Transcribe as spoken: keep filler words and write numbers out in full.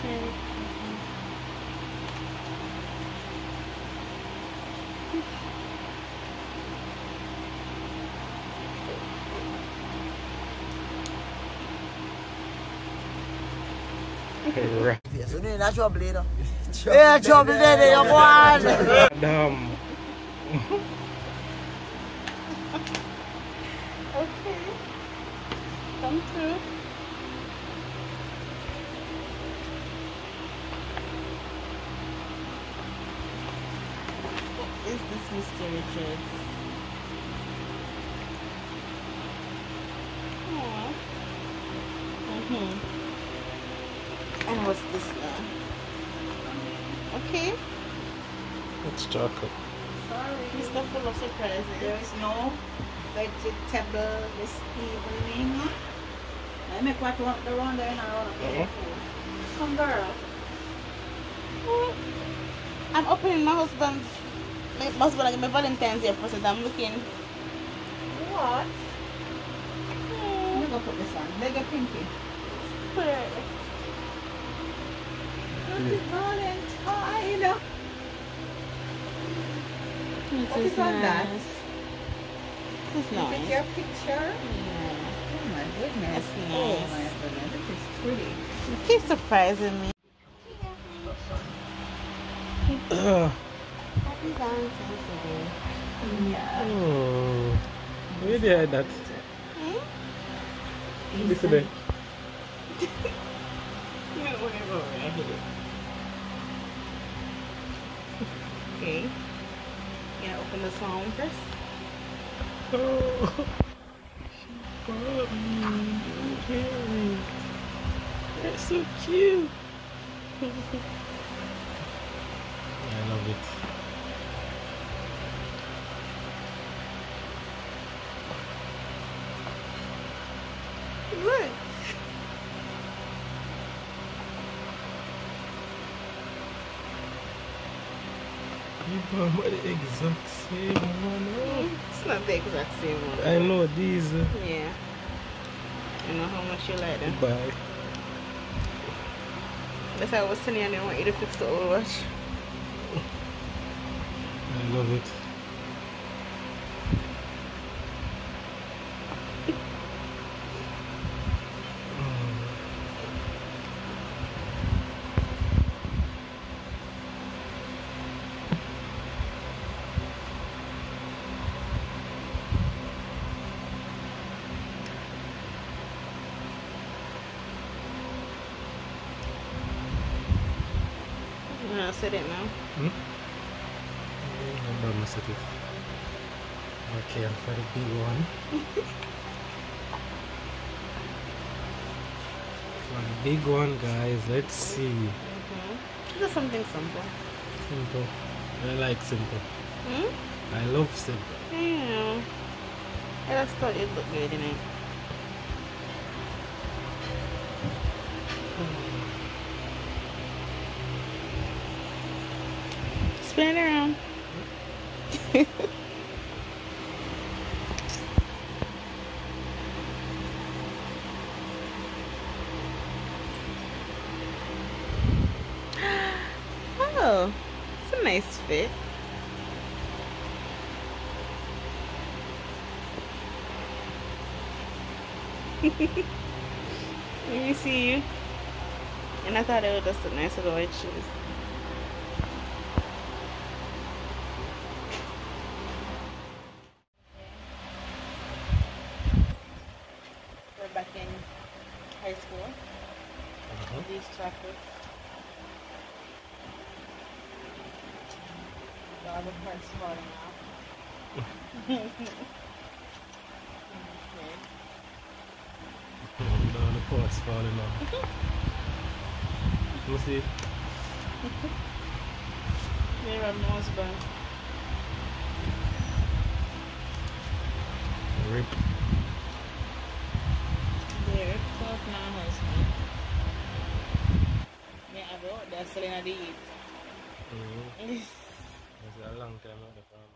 Right. So you're not trouble, you know? Yeah, trouble there, you want. Damn. Okay. Come through. What is this, Mister Richards? Aww. Mm-hmm. And what's this now? Okay. It's chocolate. Sorry. Mister full of surprises. There is no vegetable this evening. I make what you want the round there and around. Okay. Come, girl. Well, I'm opening my husband's, my husband like my Valentine's Day present. I'm looking. What? Hmm. I'm gonna put this on. They get pinky. Where? Happy Valentine. This What is is on that? nice. This is Is nice. it your picture? Yeah. Oh my goodness. That's Oh nice. my goodness. This is pretty. You keep surprising me. Happy Valentine's Day. Yeah. Oh. Where did you hide that? Hmm? This way. Okay. You gonna open this one first? Oh. Okay. That's so cute. I love it. Look. You bought the exact same one. Oh. It's not the exact same one. I know these. Uh, Yeah. You know how much you like them. Bye. That's why I was telling you I didn't want you to fix the old watch. I love it. You know, set it now. Hmm? I'm done with it. Okay, and for the big one. For the big one, guys, let's see. Mm-hmm. Just something simple. Simple. I like simple. Hmm? I love simple. Yeah. I just thought it'd look good in it. Spin it around. Oh, it's a nice fit. Let me see you. And I thought it would just look nice with the white shoes. We're back in high school. Uh-huh. These chocolates. All the parts falling off. Okay. Now the parts falling off. You see? Here I'm husband. Rip. There, talk now husband. Yeah, I go out there selling at the eat. Mm-hmm. It's a long time out of the farm.